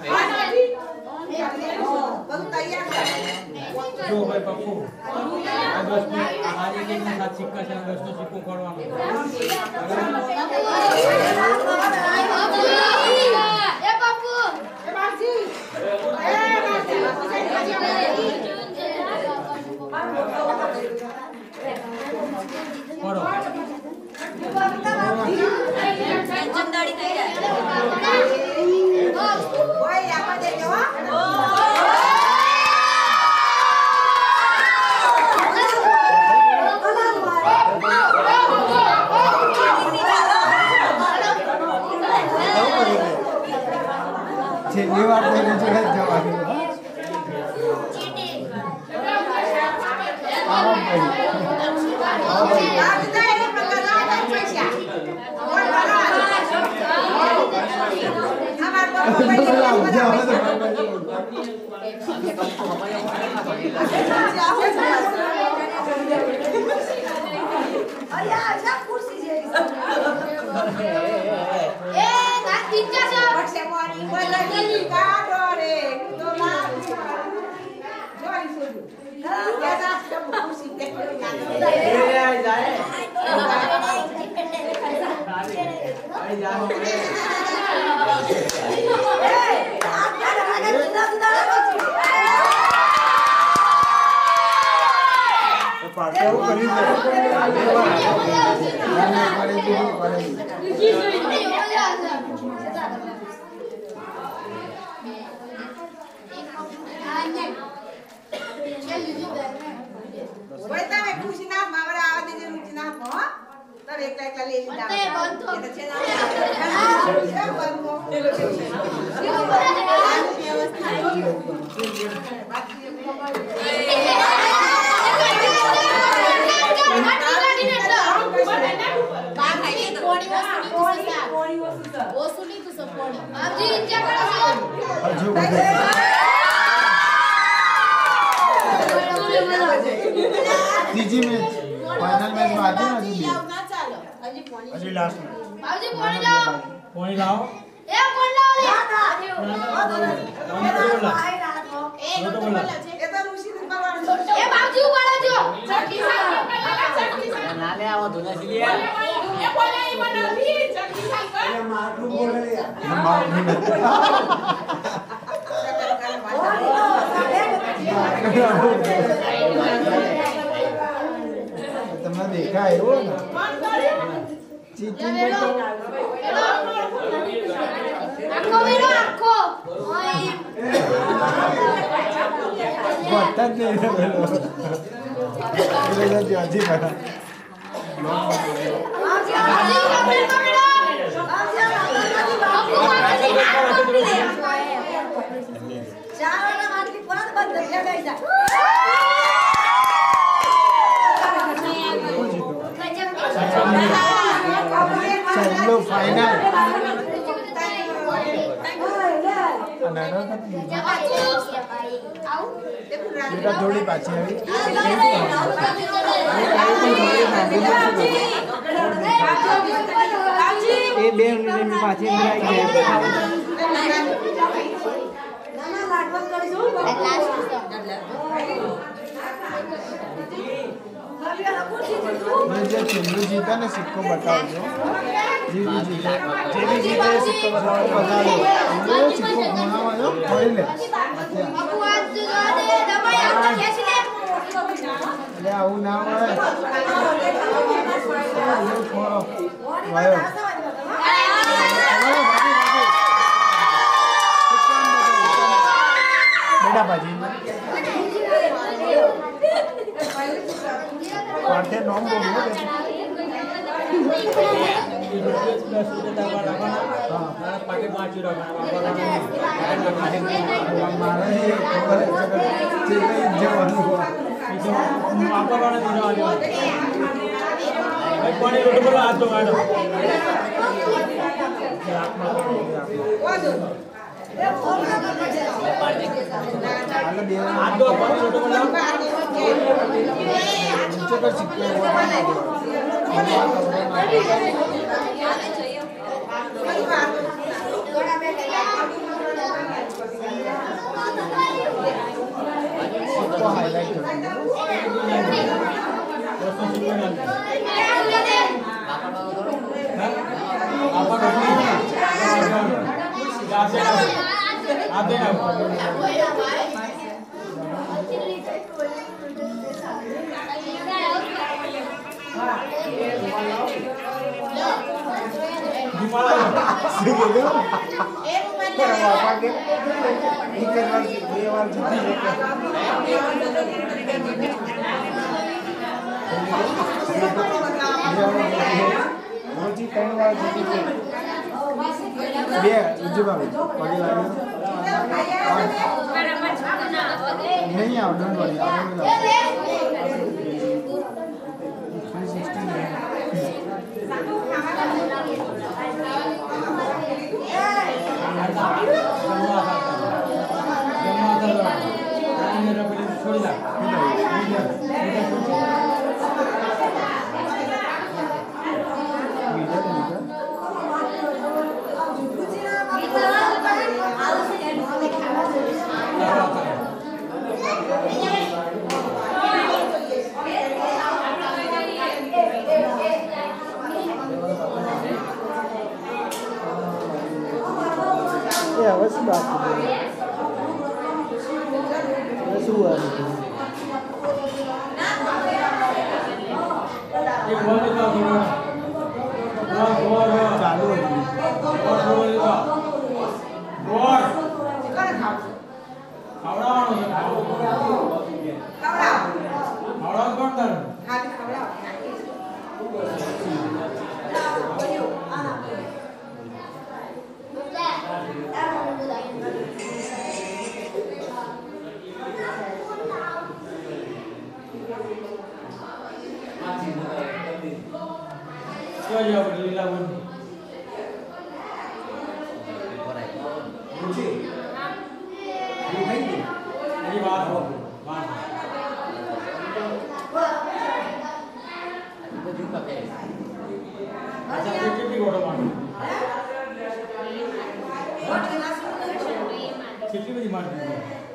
જો ભાઈ પપ્પુ આ દસનો આ એક સાત સિક્કા છે દસનો સિક્કો કરવાનો એ બાપુ એ બાજી એ કરો ચંદાડી થઈ જાય ઓય આપા દેજો હો છેલ્લી વાર તો એને જોડે જ જવાનું આરામ કરી ત્રીજી મેચ ફાઇનલ મેચ માં આજે ને હજી લાસ્ટ મેચ બાજી પાણી લાવો પાણી લાવો એ પાણી લાવો એ તો બોલા એ તો ઋષિ ભગવાન એ બાજી ઉપાડો જો ના લે આવો ધોના સીલી એ બોલે ઈ બનાવી ચટકી સાંભળ એ માટલું બોલે યાર માટલું તમને દેખાય એવો ને ચીચી આખો વેરો આખો ઓય બતા જ નહીં પેલો એટલે હજી બતા चलो फाइनल बेटा थोड़ी पाछी આવી એ બે મિનિટ ની પાછી આવી જાય નાના લાડવા કરજો જે ચંદુ જીતા ને સિક્કો બતાવજો જીતી જીતે જે બી જીતે સિક્કો બતાવજો બતાવો સિક્કો ઘુમાવાનો ફોડી લે બાપુ હાથ જોવા દે દબાઈ હાથ ખેંચી લે એટલે આવું ના હોય ફોડો વાયો બેટા બાજી પાર્ટે નોમ બોલો પાકે પાંચ મારા ખબર છે કે જવાનું વાપરવાના દીનો આવ્યો પાણી રોડ પર હાથ દોવાનો હાથ દો પાણી રોડ પર લાવ નીચે પર સિક્કો इसको हाईलाइट कर नहीं आओ don't worry Ya, what's back to do? What's who are you? ये बोल दो बोलो बोल बोल चालू है बोल बोल दो बोल खावड़ा खावड़ा खावड़ा कौन कर खाली खावड़ा क्या जवाब लीला बोल मुझे ये बात हो बात अच्छा कितनी गोड़ा मार कितनी बजी मार दी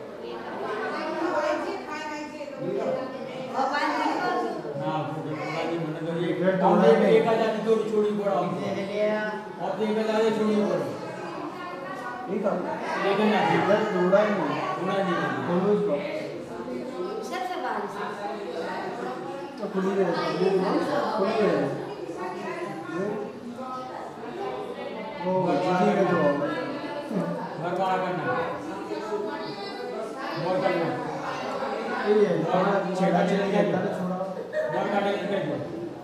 हाँ एक हजार छोड़ी छोड़ी पड़ा और एक हजार छोड़ी पड़ा ठीक है लेकिन ना इधर थोड़ा ही नहीं थोड़ा नहीं बोलो इसको सबसे बारिश तो खुली है खुली है वो जीजी का जो घर बाहर करना बहुत करना ये है थोड़ा छेड़ा छेड़ा करता है छोड़ा घर काटे कर दो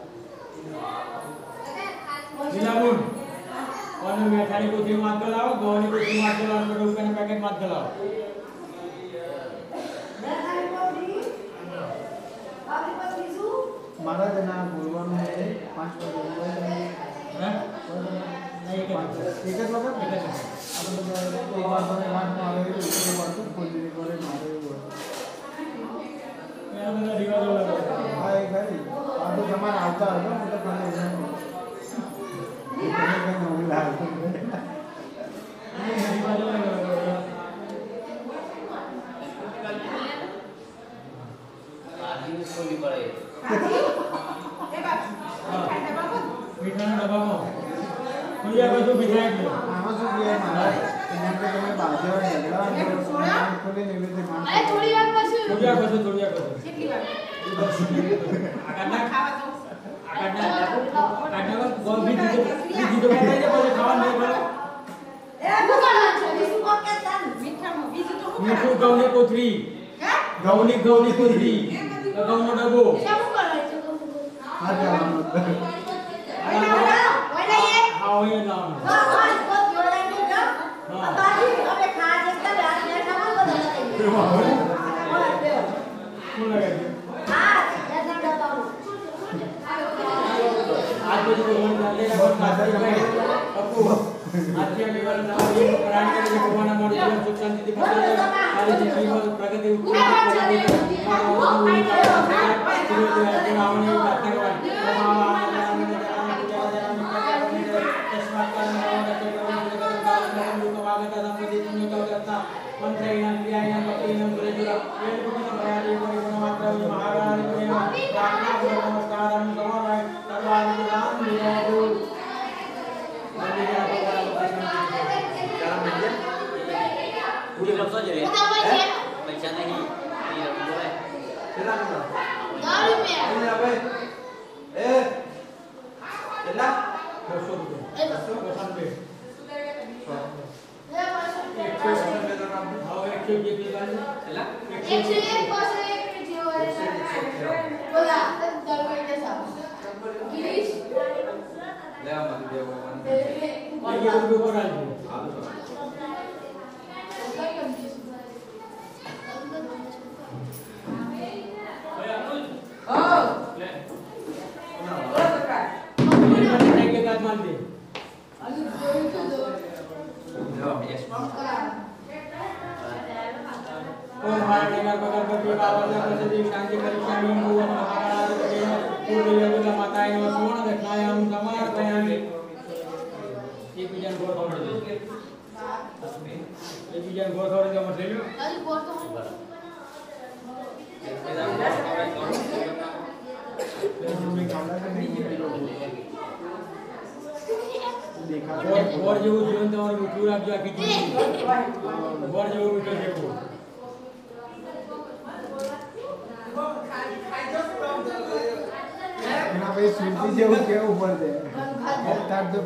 जिलामुन और मैं खाली को तीन मार लाओ गोनी को तीन मार लाओ और उसका पैकेट मार लाओ मारा देना गुरुवार में पाँच बजे हैं नहीं एक बार एक बार अब एक बार मैंने मार मारे दूसरी बार तो फुल दिन करे मारे हुए मेरा मेरा रिवाज लगा भाई भाई अब तो जमा आता है ना मतलब खाने में ये करने का नहीं मिला ये रिवाज लगा आदमी को भी पड़े मीठा डब्बा को कोई आगे जो बिठाए थे आमा जो किया है मारा यहाँ पे तुम्हें बाजे और झगड़ा और को ले निवेदन मान अरे थोड़ी बार पशु थोड़ी आगे से थोड़ी आगे से कितनी बार आकाना आकाना आकाना को बहुत भी दीजिए दीजिए कहते हैं बोले खावा नहीं बोले ए बुकाना बिसु को कहता मीठा में बिसु तो मीठू गौनी कोथरी गौनी गौनी कोथरी गौनो डबो सब कर रहे हो आ जाओ ओले ये हां ये ना हां हां को जोड़े में ना बाजी अबे खा जैसा रात में खाना बदल देंगे कौन लगा हां जैसा बताओ आज मुझे बोलने वाले हैं बहुत मजा आया अपू आज के लेवल ना ये प्राण के लिए भगवान हमारे जीवन सुख शांति दिखाते हैं सारी जिंदगी में प्रगति उत्पन्न करते हैं मंत्र और जो जीवन तो और पूरा जो आके और जो मीटर देखो ना भाई सुनती जो के ऊपर दे तब तो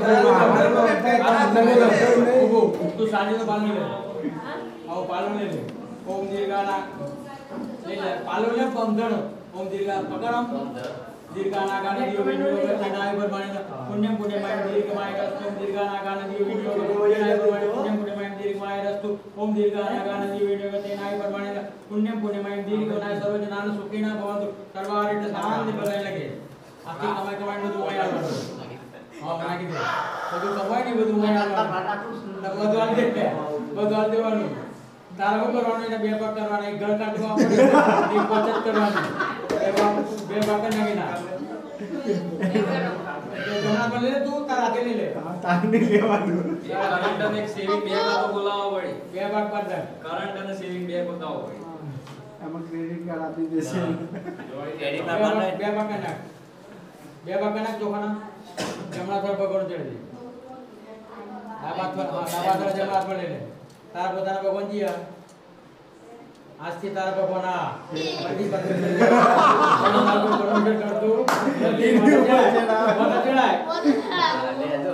वो तो साड़ी में बाल ले आओ पालो ले ले ओम दीर्घाना ले ले पालो ले पंदर ओम दीर्घा पकड़म दीर्घानागान दियो विनियोग तनाय परमाने पुण्यम पुण्यमय दीर्घमाय रस्तु दीर्घानागान दियो विनियोग तनाय परमाने पुण्यम पुण्यमय दीर्घमाय रस्तु ओम दीर्घानागान दियो विनियोग तनाय परमाने पुण्यम पुण्यमय दीर्घनाय सर्वजनान सुखिना भवन्तु सर्वारित शांति बलाय लगे आखिर कमाई कमाई में दुआ यार हां बना के दे तो तू कमाई नहीं બધું मैं यार બધું દેખ બધું દેવાનું તારા ઉપર રોને બે પાક કરવાના એક ઘર કાઢવા પડે એક બચત કરવાની બે પાક ના ગીના જમણા પર લે તું તારા હાથે લે તાર ની લેવાનું કરંટ અને એક સેવિંગ બેગ તો બોલાવવા પડી બે પાક પર દે કરંટ અને સેવિંગ બેગ બતાવવો પડી એમાં ક્રેડિટ કાર્ડ આપી દેશે ક્રેડિટ બે પાક બે પાક નાખ બે પાક નાખ ચોખાના જમણા પર પકડ ચડી દે આ બાત પર આ બાત પર જમણા પર લે લે तारा पोताना भगवान जी आज से तारा भगवान आ बड़ी बात कर दो जल्दी बता चढ़ा है ले दो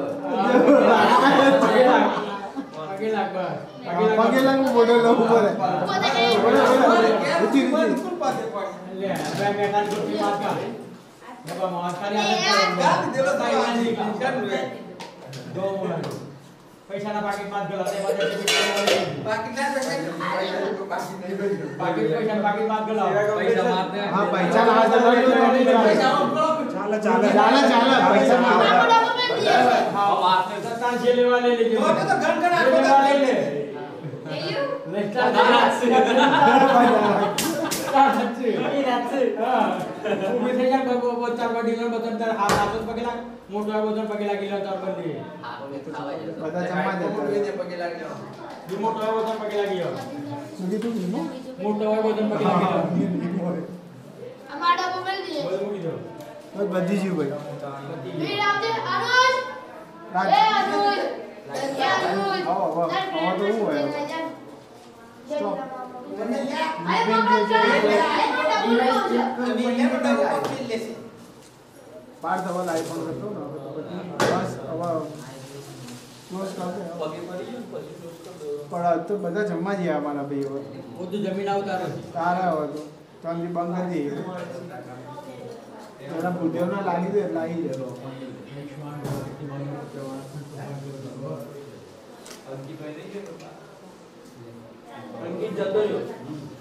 आगे लग बस आगे लग बोलो लो ऊपर है रुचि रुचि ले मैं मैं कान को बात का जब मार खाली आ दे लो भाई कर दो मिनट पैसा ना पाकिट मत गला दे मत पाकिट ना पाकिट पैसा पाकिट मत गला पैसा मत दे हां पैसा ना हाथ में पैसा चला चला चला चला पैसा ना हां मार से तान जेले वाले ले वो तो गन गन आपको ले ले नेक्स्ट अच्छे ये अच्छे हां तुम्ही त्याच्या चार बडी लन बतन तर हात हातच पकडला मोठा वजन पकडला गेला तर बंदी બધા જમા દેતા पकडला गेला दी मोठा वजन पकडला गेला સુધી તું નો મોટો વજન પકડી ગયો અમાડા મોબાઈલ દીએ બોલ મૂકી દો બસ બધી જીવ ભાઈ વીર આવજે અનુજ એ અનુજ એ અનુજ આવો આવો આવો તો હું હોય સ્ટોપ પાર દવા આઈફોન કરતો ને બસ હવે ક્લોઝ કર દે પણ તો બધા જમવા જઈએ અમારા ભાઈઓ બધું જમીન આવતારો તારા હોય તો ત્રણથી બંધ કરી દઈએ એના બુદ્ધિઓને લાગી દે એટલે આવી જાય અંકિત જતો રહ્યો